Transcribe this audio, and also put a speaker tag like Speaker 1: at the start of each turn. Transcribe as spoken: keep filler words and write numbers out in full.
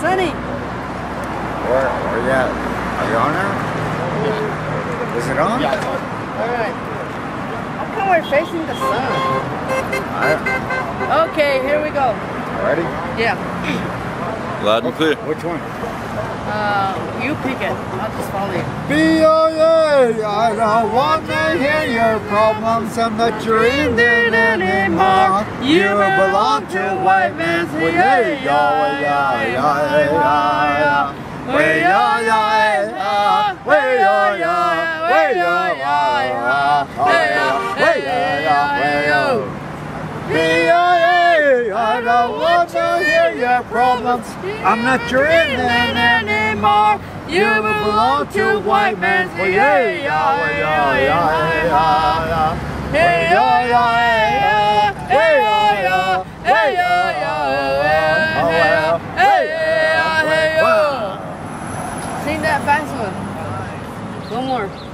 Speaker 1: Sonny.
Speaker 2: Where, where you at? Are you on there? Yeah. Is it on?
Speaker 1: Yeah, it's on. Alright. How come we're facing the sun?
Speaker 2: I,
Speaker 1: okay, here we go.
Speaker 2: ready?
Speaker 1: Yeah.
Speaker 3: Loud and clear.
Speaker 2: Which one?
Speaker 1: Uh, you pick it. I'll just follow you.
Speaker 2: B O A, I don't want to hear your problems. I'm not dreaming anymore. You belong to white man's way. Yeah, yeah, yeah, yeah. Way, yeah, yeah, yeah. Way, yeah, yeah. Way, yeah, yeah, yeah. Way, yeah, yeah, way, yeah. B O A, I don't want to hear your problems. I'm not dreaming anymore. You belong to white man's way. Yeah, yeah, yeah, yeah, yeah. Hey, yeah, yeah, hey, yeah, hey, yeah, yeah, hey, yeah, hey,
Speaker 1: Sing that fast one. One more.